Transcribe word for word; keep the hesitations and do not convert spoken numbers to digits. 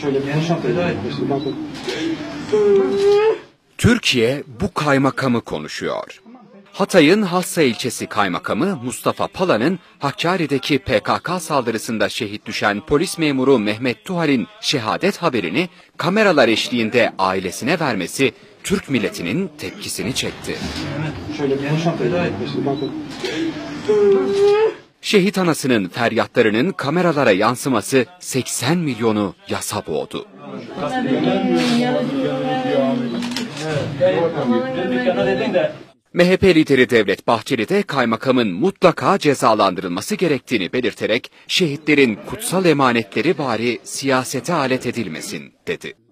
Türkiye bu kaymakamı konuşuyor. Hatay'ın Hassa ilçesi kaymakamı Mustafa Pala'nın Hakkari'deki P K K saldırısında şehit düşen polis memuru Mehmet Tuhal'in şehadet haberini kameralar eşliğinde ailesine vermesi Türk milletinin tepkisini çekti. Şehit anasının feryatlarının kameralara yansıması seksen milyonu yasa boğdu. M H P lideri Devlet Bahçeli de kaymakamın mutlaka cezalandırılması gerektiğini belirterek şehitlerin kutsal emanetleri bari siyasete alet edilmesin dedi.